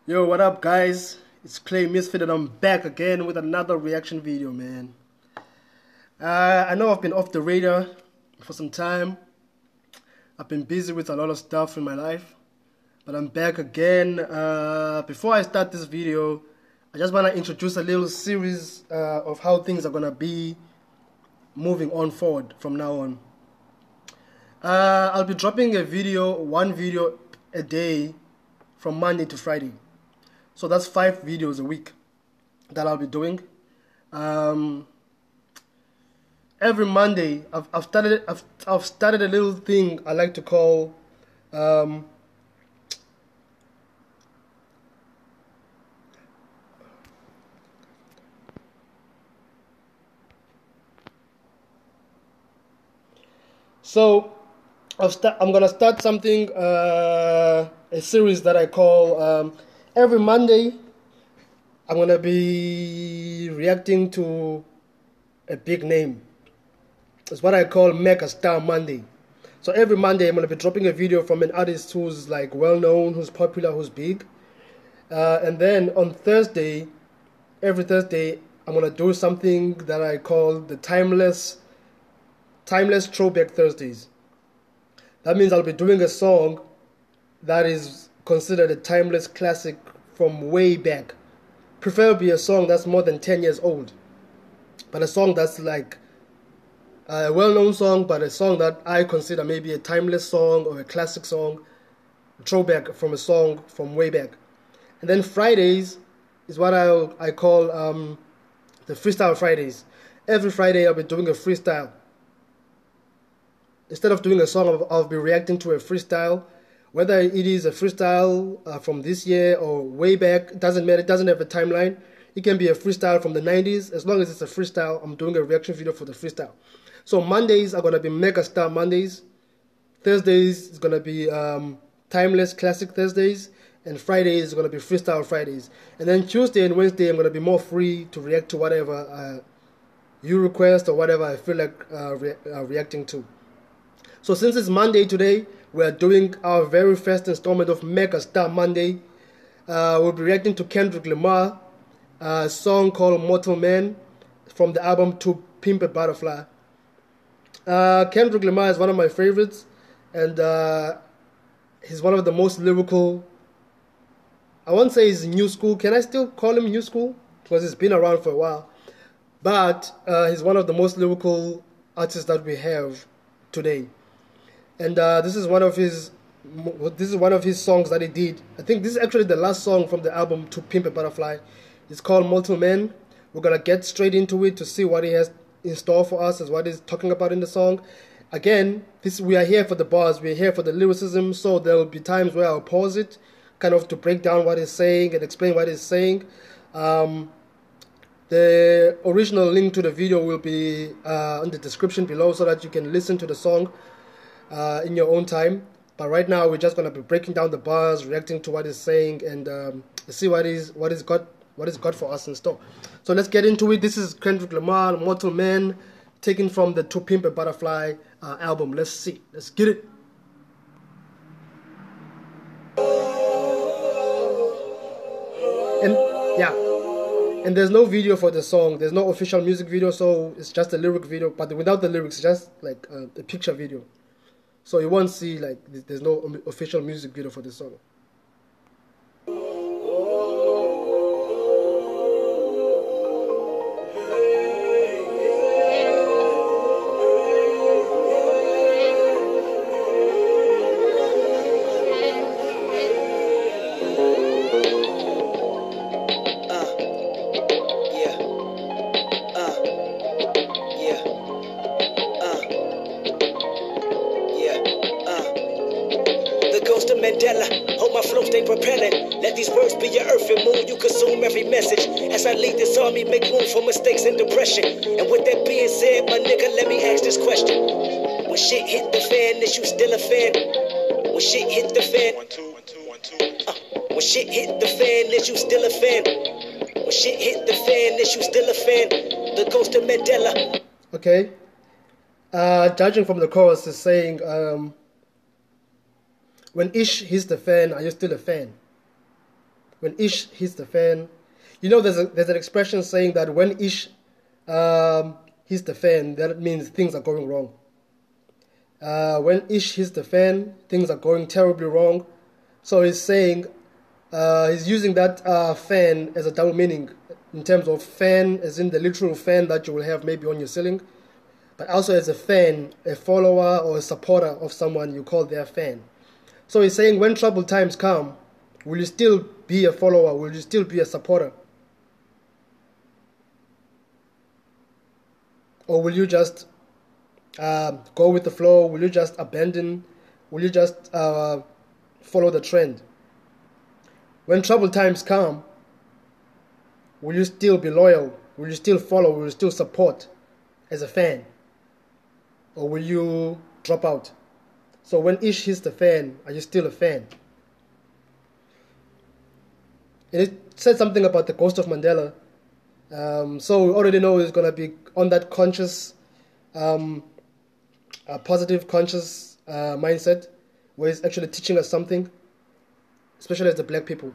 Yo, what up, guys? It's Clay Misfit, and I'm back again with another reaction video, man. I know I've been off the radar for some time. I've been busy with a lot of stuff in my life, but I'm back again. Before I start this video, I just want to introduce a little series of how things are gonna be moving on forward from now on. I'll be dropping one video a day from Monday to Friday. So that's 5 videos a week that I'll be doing. Every Monday, I've started a little thing I like to call I'm gonna start something, a series that I call every Monday. I'm gonna be reacting to a big name. It's what I call Mega Star Monday. So every Monday I'm gonna be dropping a video from an artist who's like well known, who's popular, who's big. And then on Thursday, every Thursday, I'm gonna do something that I call the timeless throwback Thursdays. That means I'll be doing a song that is considered a timeless classic from way back. Preferably a song that's more than 10 years old. But a song that's like a well-known song, but a song that I consider maybe a timeless song or a classic song, a throwback from a song from way back. And then Fridays is what I call the Freestyle Fridays. Every Friday I'll be doing a freestyle. Instead of doing a song, I'll be reacting to a freestyle. Whether it is a freestyle from this year or way back, it doesn't matter. It doesn't have a timeline. It can be a freestyle from the 90s. As long as it's a freestyle, I'm doing a reaction video for the freestyle. So Mondays are going to be Mega Star Mondays. Thursdays is going to be Timeless Classic Thursdays. And Fridays is going to be Freestyle Fridays. And then Tuesday and Wednesday, I'm going to be more free to react to whatever you request or whatever I feel like reacting to. So since it's Monday today, we are doing our very first installment of Mega Star Monday. We'll be reacting to Kendrick Lamar, a song called Mortal Man from the album To Pimp a Butterfly. Kendrick Lamar is one of my favorites, and he's one of the most lyrical. I won't say he's new school. Can I still call him new school? Because he's been around for a while. But he's one of the most lyrical artists that we have today. And this is one of his songs that he did. I think this is actually the last song from the album To Pimp a Butterfly. It's called Mortal Man. We're gonna get straight into it to see what he has in store for us, as what he's talking about in the song. Again, we are here for the bars, we're here for the lyricism, so there will be times where I'll pause it, kind of to break down what he's saying and explain what he's saying. The original link to the video will be in the description below so that you can listen to the song in your own time. But right now we're just going to be breaking down the bars, reacting to what he's saying, and see what he's got for us in store. So let's get into it. This is Kendrick Lamar, Mortal Man, taken from the To Pimp a Butterfly album. Let's see. Let's get it. And yeah, and there's no video for the song. There's no official music video, so it's just a lyric video. But without the lyrics, it's just like a picture video. So you won't see, like, there's no official music video for this song. Mandela, hope my flow stay propelling. Let these words be your earth and moon. You consume every message. As I lead this army, make room for mistakes and depression. And with that being said, my nigga, let me ask this question. When shit hit the fan, is you still a fan? When shit hit the fan, 1 2 1 2 1 2. When shit hit the fan, is you still a fan? When shit hit the fan, is you still a fan? The ghost of Mandela. Okay. Judging from the chorus is saying, when Ish hits the fan, are you still a fan? When ish hits the fan, there's an expression saying that when ish hits the fan, that means things are going wrong. When ish hits the fan, things are going terribly wrong. So he's saying, he's using that fan as a double meaning, in terms of fan as in the literal fan that you will have maybe on your ceiling, but also as a fan, a follower or a supporter of someone you call their fan. So he's saying, when troubled times come, will you still be a follower? Will you still be a supporter? Or will you just go with the flow? Will you just abandon? Will you just follow the trend? When troubled times come, will you still be loyal? Will you still follow? Will you still support as a fan? Or will you drop out? So when ish hits the fan, are you still a fan? And it said something about the ghost of Mandela. So we already know it's going to be on that conscious, positive conscious mindset, where it's actually teaching us something, especially as the black people.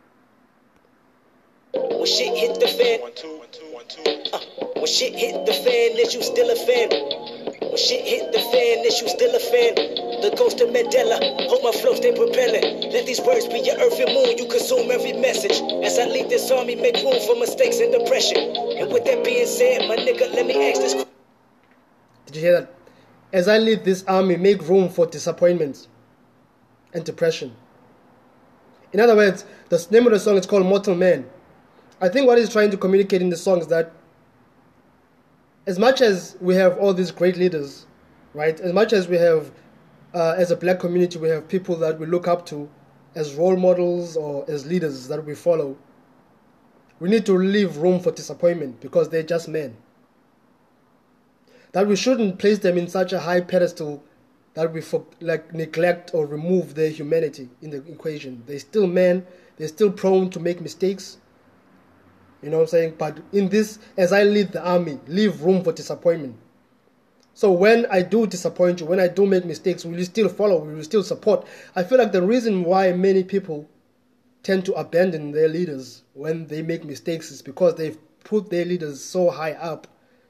When shit hit the fan, 1 2 1 2 1 2. When shit hit the fan, is you still a fan? When shit hit the fan, is you still a fan? The ghost of Mandela, hold my flow, stay propelling. Let these words be your earth and moon, you consume every message. As I lead this army, make room for mistakes and depression. And with that being said, my nigga, let me ask this. Did you hear that? As I lead this army, make room for disappointment and depression. In other words, the name of the song is called Mortal Man. I think what he's trying to communicate in the song is that as much as we have all these great leaders, right? As much as we have, as a black community, we have people that we look up to as role models or as leaders that we follow. We need to leave room for disappointment because they're just men. That we shouldn't place them in such a high pedestal that we neglect or remove their humanity in the equation. They're still men. They're still prone to make mistakes. You know what I'm saying? But in this, as I lead the army, leave room for disappointment. So when I do disappoint you, when I do make mistakes, will you still follow? Will you still support? I feel like the reason why many people tend to abandon their leaders when they make mistakes is because they've put their leaders so high up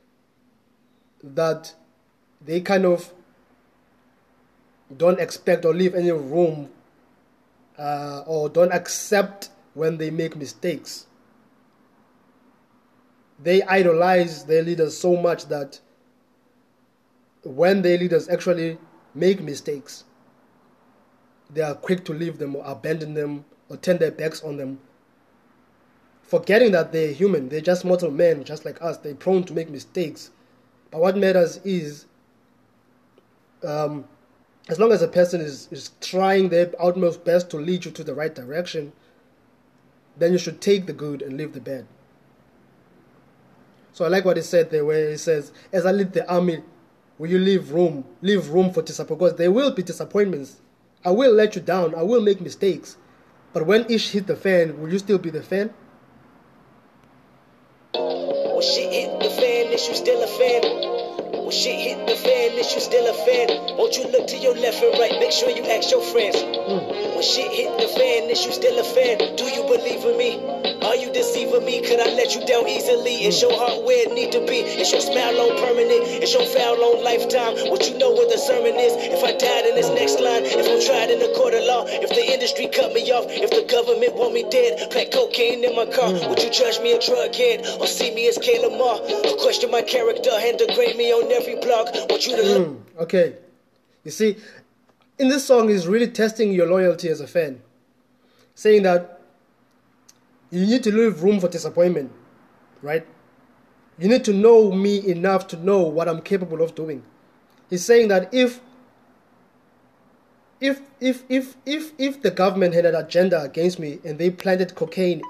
that they kind of don't expect or leave any room or don't accept when they make mistakes. They idolize their leaders so much that when their leaders actually make mistakes, they are quick to leave them or abandon them or turn their backs on them, forgetting that they're human. They're just mortal men, just like us. They're prone to make mistakes. But what matters is, as long as a person is trying their utmost best to lead you to the right direction, then you should take the good and leave the bad. So I like what he said there, where he says, as I lead the army, will you leave room for disappointment? Because there will be disappointments. I will let you down. I will make mistakes. But when ish hit the fan, will you still be the fan? When shit hit the fan, is you still a fan? When shit hit the fan, is you still a fan? Won't you look to your left and right, make sure you ask your friends. When shit hit the fan, is you still a fan? Do you believe in me? Are you deceiving me? Could I let you down easily? Is your heart where it need to be? Is your smile on permanent? Is your foul on lifetime? What you know what the sermon is? If I died in this next line, if I'm tried in the court of law, if the industry cut me off, if the government want me dead, pack cocaine in my car, would you judge me a drug head or see me as K. Lamar? Or question my character and degrade me on every block? Want you to look. Okay. You see, in this song, he's really testing your loyalty as a fan, saying that you need to leave room for disappointment, right? You need to know me enough to know what I'm capable of doing. He's saying that if the government had an agenda against me and they planted cocaine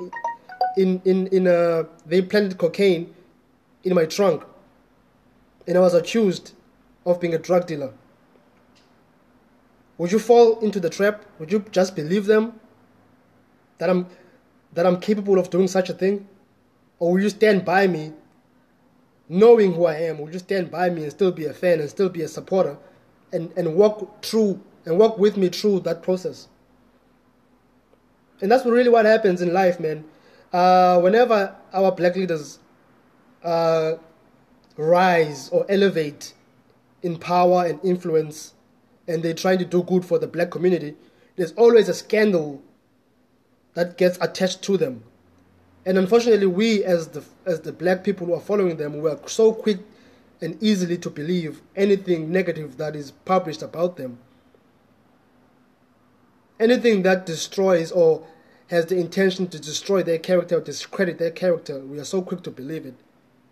they planted cocaine in my trunk, and I was accused of being a drug dealer, would you fall into the trap? Would you just believe them that I'm capable of doing such a thing? Or will you stand by me knowing who I am? Will you stand by me and still be a fan and still be a supporter and walk with me through that process? And that's really what happens in life, man. Whenever our black leaders rise or elevate in power and influence, and they're trying to do good for the black community, there's always a scandal that gets attached to them. And unfortunately, we as the black people who are following them, we are so quick and easily to believe anything negative that is published about them. Anything that destroys or has the intention to destroy their character or discredit their character, we are so quick to believe it.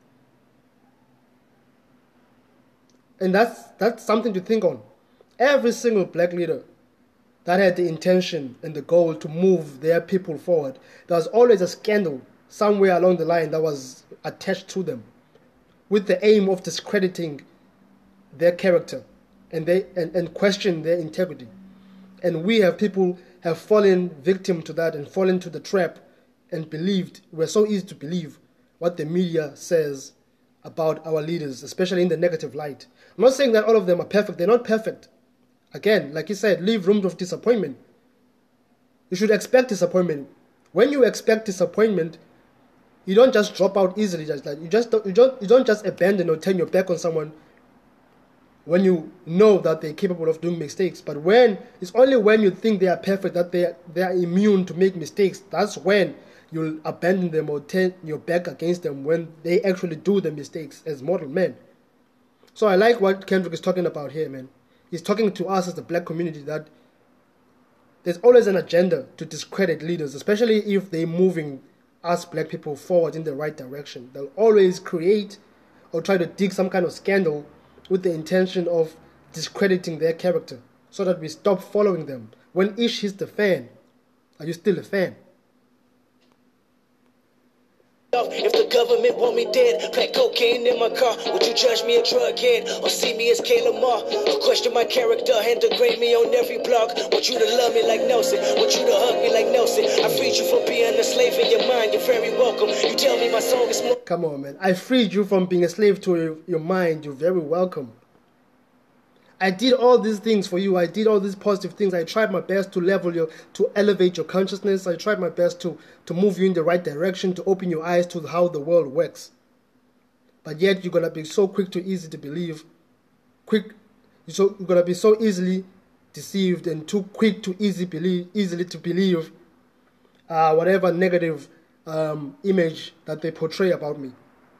And that's something to think on. Every single black leader that had the intention and the goal to move their people forward, there was always a scandal somewhere along the line that was attached to them with the aim of discrediting their character and question their integrity. And we have people have fallen victim to that and fallen to the trap and believed, we're so easy to believe what the media says about our leaders, especially in the negative light. I'm not saying that all of them are perfect. They're not perfect. Again, like you said, leave room of disappointment. You should expect disappointment. When you expect disappointment, you don't just drop out easily. You don't just abandon or turn your back on someone when you know that they're capable of doing mistakes. But it's only when you think they are perfect, that they are immune to make mistakes, that's when you'll abandon them or turn your back against them when they actually do the mistakes as mortal men. So I like what Kendrick is talking about here, man. He's talking to us as the black community that there's always an agenda to discredit leaders, especially if they're moving us black people forward in the right direction. They'll always create or try to dig some kind of scandal with the intention of discrediting their character so that we stop following them. When ish hits the fan, are you still a fan? If the government want me dead, pack cocaine in my car, would you judge me a drug head or see me as K. Lamar? Or question my character and degrade me on every blog? Want you to love me like Nelson, want you to hug me like Nelson. I freed you from being a slave in your mind, you're very welcome. You tell me my song is more... Come on, man. I freed you from being a slave to your mind, you're very welcome. I did all these things for you. I did all these positive things. I tried my best to elevate your consciousness. I tried my best to move you in the right direction, to open your eyes to how the world works. But yet you're going to be so quick to easy to believe. You're going to be so easily deceived and too quick to easily to believe whatever negative image that they portray about me.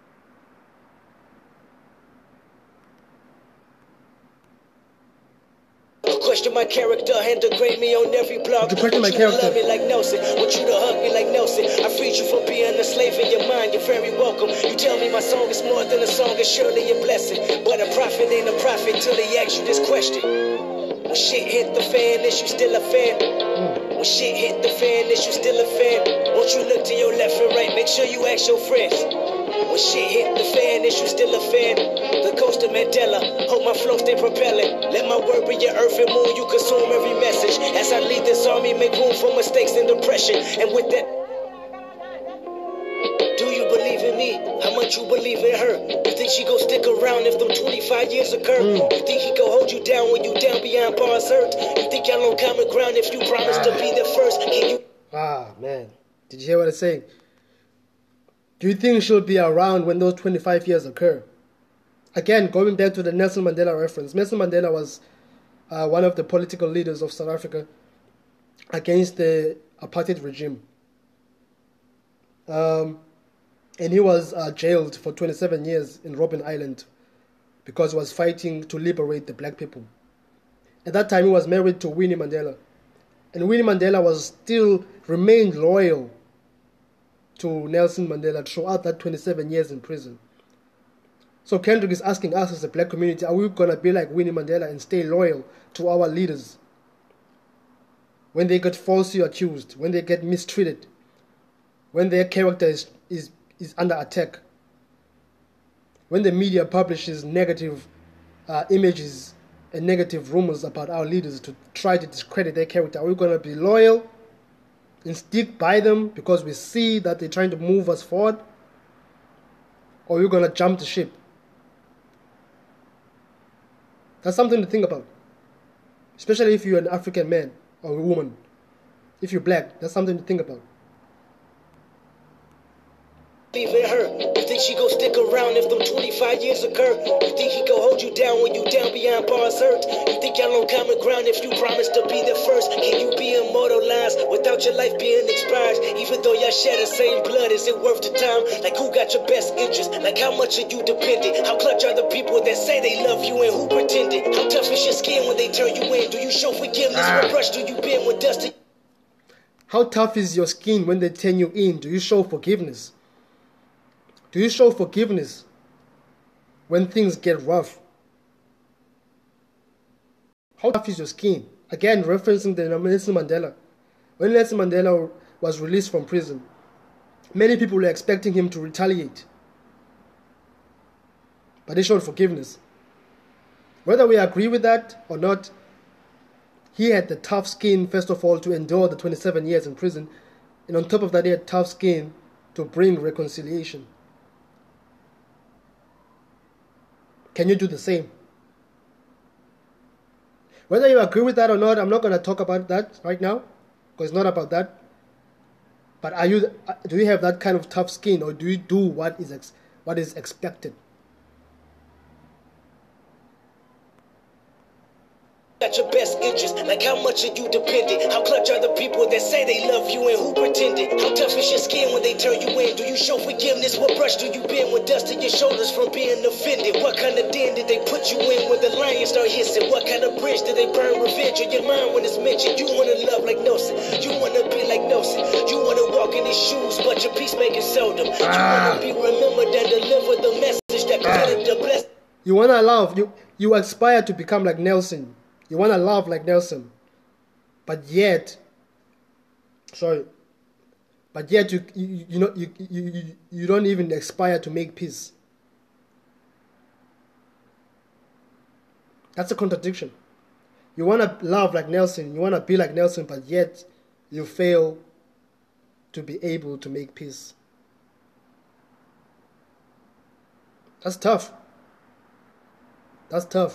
Question my character and degrade me on every blog. You question my character. Love me like Nelson. Want you to hug me like Nelson. I freed you from being a slave in your mind. You're very welcome. You tell me my song is more than a song, it's surely a blessing. But a prophet ain't a prophet till he asks you this question. When shit hit the fan, is you still a fan? When shit hit the fan, is you still a fan? Won't you look to your left and right? Make sure you ask your friends. When shit hit the fan, is you still a fan? The ghost of Mandela, hope my flow stay propelling. Let my word be your earth and moon, you consume every message. As I lead this army, make room for mistakes and depression. And with that, do you believe in me? How much you believe in her? You think she gon' stick around if them 25 years occur? You think he gon' hold you down when you down beyond bars hurt? You think y'all on common ground if you promise to be there first? Can you... man. Did you hear what I'm saying? Do you think she'll be around when those 25 years occur? Again, going back to the Nelson Mandela reference. Nelson Mandela was one of the political leaders of South Africa against the apartheid regime. And he was jailed for 27 years in Robben Island because he was fighting to liberate the black people. At that time, he was married to Winnie Mandela. And Winnie Mandela remained loyal to Nelson Mandela throughout that 27 years in prison. So Kendrick is asking us as a black community, are we going to be like Winnie Mandela and stay loyal to our leaders when they get falsely accused, when they get mistreated, when their character is under attack, when the media publishes negative images and negative rumors about our leaders to try to discredit their character? Are we going to be loyal and stick by them because we see that they're trying to move us forward? Or are we going to jump the ship? That's something to think about, especially if you're an African man or a woman. If you're black, that's something to think about. Even her, you think she gon' stick around if them 25 years occur? You think he gon' hold you down when you down beyond bars hurt? You think y'all on common ground if you promise to be there first? Can you be immortalized without your life being expired? Even though y'all share the same blood, is it worth the time? Like who got your best interest? Like how much are you dependent? How clutch are the people that say they love you and who pretended? How tough is your skin when they turn you in? Do you show forgiveness? What brush do you bend when dusted? How tough is your skin when they turn you in? Do you show forgiveness? Do you show forgiveness when things get rough? How tough is your skin? Again, referencing the Nelson Mandela. When Nelson Mandela was released from prison, many people were expecting him to retaliate. But he showed forgiveness. Whether we agree with that or not, he had the tough skin, first of all, to endure the 27 years in prison. And on top of that, he had tough skin to bring reconciliation. Can you do the same? Whether you agree with that or not, I'm not going to talk about that right now, because it's not about that. But do you have that kind of tough skin, or do you do what is expected? Got your best interest, like how much are you dependent? How clutch are the people that say they love you and who pretended? How tough is your skin when they turn you in? Do you show forgiveness? What brush do you bend when dust to your shoulders from being offended? What kind of den did they put you in when the lions start hissing? What kind of bridge did they burn revenge in your mind when it's mentioned? You wanna love like Nelson, you wanna be like Nelson, you wanna walk in his shoes, but your peacemaking seldom. You wanna be remembered and deliver the message that considered the blessing. You wanna love, you aspire to become like Nelson. You want to love like Nelson, but yet you don't even aspire to make peace. That's a contradiction. You want to love like Nelson, you want to be like Nelson, but yet you fail to be able to make peace. That's tough. That's tough.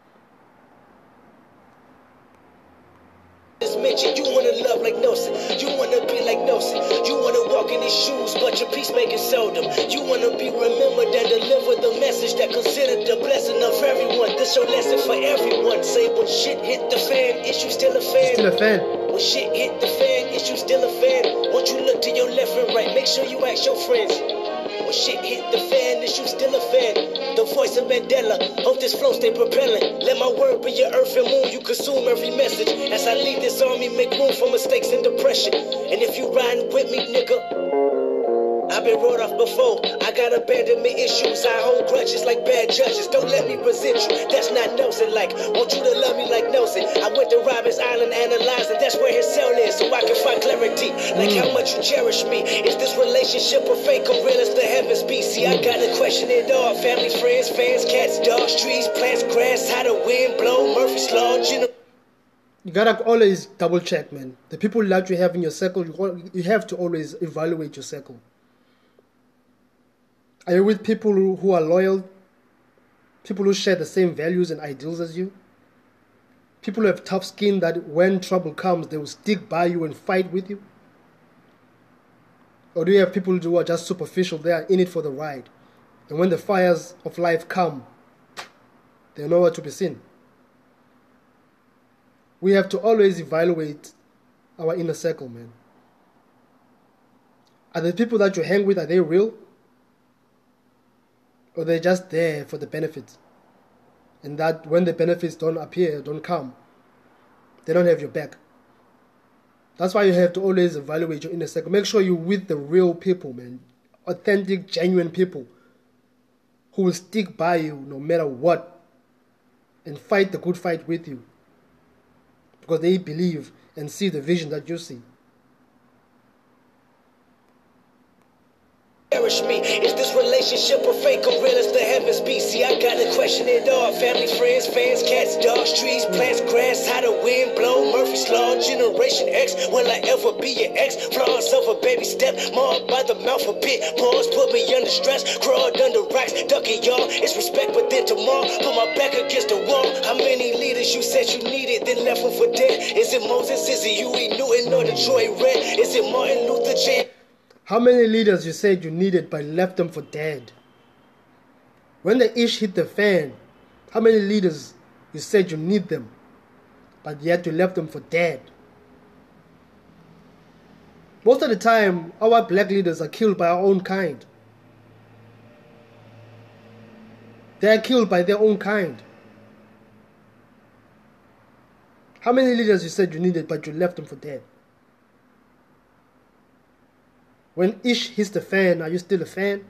Mentioned. You wanna love like Nelson, you wanna be like Nelson, you wanna walk in his shoes, but your peacemaking seldom. You wanna be remembered and deliver the message that considered the blessing of everyone. This your lesson for everyone. Say when shit hit the fan, is you still a fan? Still a fan. When shit hit the fan, is you still a fan? Once you look to your left and right, make sure you ask your friends. When shit hit the fan, is you still a fan? The voice of Mandela, hope this flow stay propelling. Let my word be your earth and moon, you consume every message. As I lead this army, make room for mistakes and depression. And if you riding with me, nigga, I've been wrote off before. I got abandonment issues. I hold grudges like bad judges. Don't let me resent you. That's not Nelson like. Want you to love me like Nelson. I went to Robbins Island analyzing. That's where his cell is, so I can find clarity. Like how much you cherish me. Is this relationship a fake or real as the heavens be? See, I gotta question it all. Family, friends, fans, cats, dogs, trees, plants, grass, how the wind blow, Murphy's Law, You gotta always double check, man. The people that you have in your circle, you have to always evaluate your circle. Are you with people who are loyal? People who share the same values and ideals as you? People who have tough skin that when trouble comes, they will stick by you and fight with you? Or do you have people who are just superficial, they are in it for the ride? And when the fires of life come, they're nowhere to be seen. We have to always evaluate our inner circle, man. Are the people that you hang with, are they real? Or they're just there for the benefits? And that when the benefits don't appear, don't come, they don't have your back. That's why you have to always evaluate your inner circle. Make sure you're with the real people, man. Authentic, genuine people who will stick by you no matter what and fight the good fight with you because they believe and see the vision that you see. Cherish me. Is this relationship a fake or real as the heavens be? See, I gotta question it all. Family, friends, fans, cats, dogs, trees, plants, grass, how the wind blow, Murphy's Law, Generation X. Will I ever be your ex? Flaws of a baby step, marked by the mouth a bit. Pause, put me under stress, crawled under rocks, ducking y'all. It's respect, but then tomorrow, put my back against the wall. How many leaders you said you needed, then left them for dead? Is it Moses? Is it Huey Newton or the Detroit Red? Is it Martin Luther King? How many leaders you said you needed but left them for dead? When the ish hit the fan, how many leaders you said you need them but yet you left them for dead? Most of the time, our black leaders are killed by our own kind. They are killed by their own kind. How many leaders you said you needed but you left them for dead? When ish hits the fan, are you still a fan?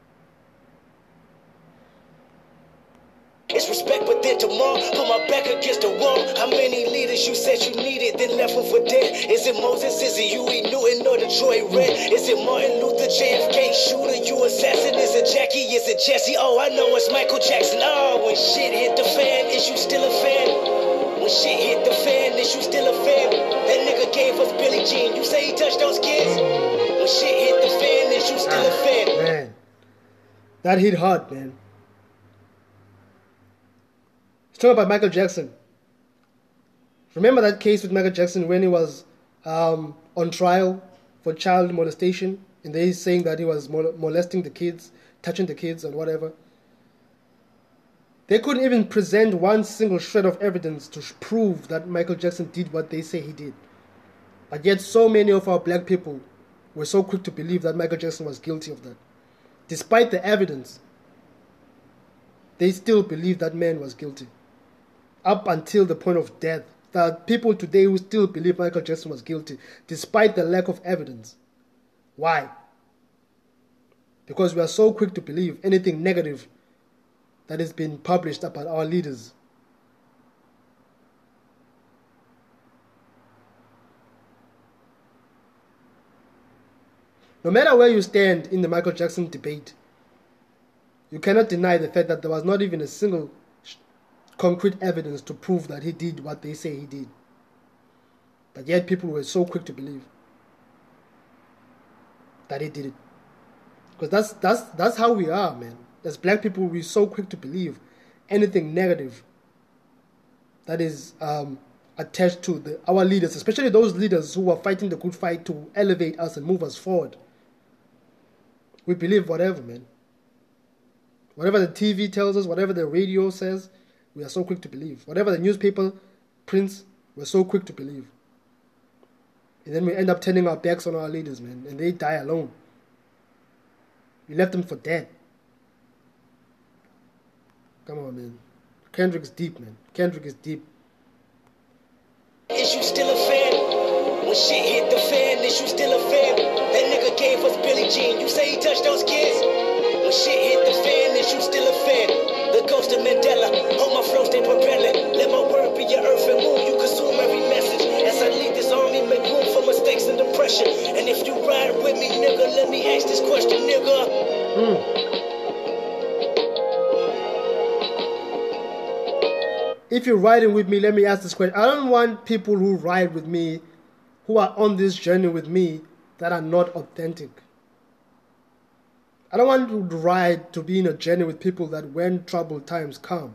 It's respect, but then tomorrow, put my back against the wall. How many leaders you said you needed, then left them for dead? Is it Moses, is it Huey Newton, or Detroit Red? Is it Martin Luther, JFK, shooter, you assassin? Is it Jackie, is it Jesse? Oh, I know it's Michael Jackson. Oh, when shit hit the fan, is you still a fan? When shit hit the fan, is you still a fan? That nigga gave us Billie Jean, you say he touched those kids? When shit hit the fan, is you still a fan? Man, that hit hard, man. Talk about Michael Jackson. Remember that case with Michael Jackson when he was on trial for child molestation, and they're saying that he was molesting the kids, touching the kids and whatever. They couldn't even present one single shred of evidence to prove that Michael Jackson did what they say he did. But yet so many of our black people were so quick to believe that Michael Jackson was guilty of that. Despite the evidence, they still believe that man was guilty. Up until the point of death. There are people today who still believe Michael Jackson was guilty, despite the lack of evidence. Why? Because we are so quick to believe anything negative that has been published about our leaders. No matter where you stand in the Michael Jackson debate, you cannot deny the fact that there was not even a single concrete evidence to prove that he did what they say he did. But yet people were so quick to believe that he did it. Because that's how we are, man. As black people, we're so quick to believe anything negative that is attached to our leaders, especially those leaders who are fighting the good fight to elevate us and move us forward. We believe whatever, man. Whatever the TV tells us, whatever the radio says, we are so quick to believe. Whatever the newspaper prints, we're so quick to believe. And then we end up turning our backs on our leaders, man, and they die alone. We left them for dead. Come on, man. Kendrick's deep, man. Kendrick is deep. Is you still a fan? When shit hit the fan, is you still a fan? That nigga gave us Billie Jean, you say he touched those kids? When shit hit the fan, is you still a fan? The ghost of Mandela, hold my flow, stay propelling. Let my word be your earth and moon, you consume every message. As I lead this army, make room for mistakes and depression. And if you ride with me, nigga, let me ask this question, nigga. If you're riding with me, let me ask this question. I don't want people who ride with me, who are on this journey with me, that are not authentic. I don't want to ride to be in a journey with people that when troubled times come,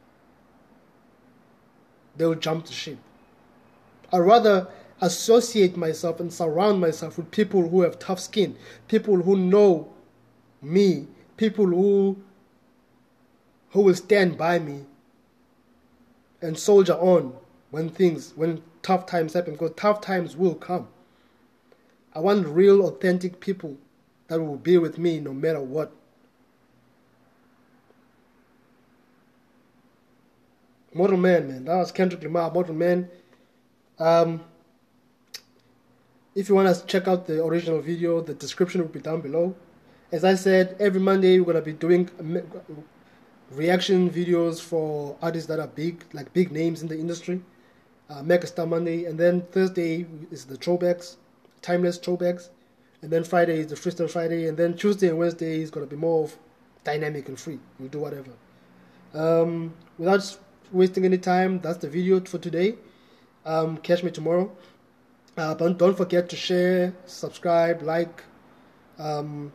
they'll jump the ship. I'd rather associate myself and surround myself with people who have tough skin, people who know me, people who will stand by me and soldier on when tough times happen, because tough times will come. I want real, authentic people that will be with me no matter what. Mortal Man, man. That was Kendrick Lamar, Mortal Man. If you want to check out the original video, the description will be down below. As I said, every Monday we're going to be doing reaction videos for artists that are big, like big names in the industry. Megastar Monday, and then Thursday is the throwbacks, timeless throwbacks, and then Friday is the Freestyle Friday, and then Tuesday and Wednesday is going to be more of dynamic and free. We'll do whatever. Without wasting any time, that's the video for today. Catch me tomorrow. But don't forget to share, subscribe, like, all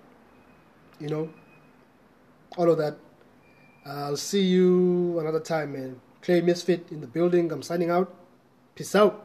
of that. I'll see you another time, man. Clay Misfit in the building. I'm signing out. Peace out.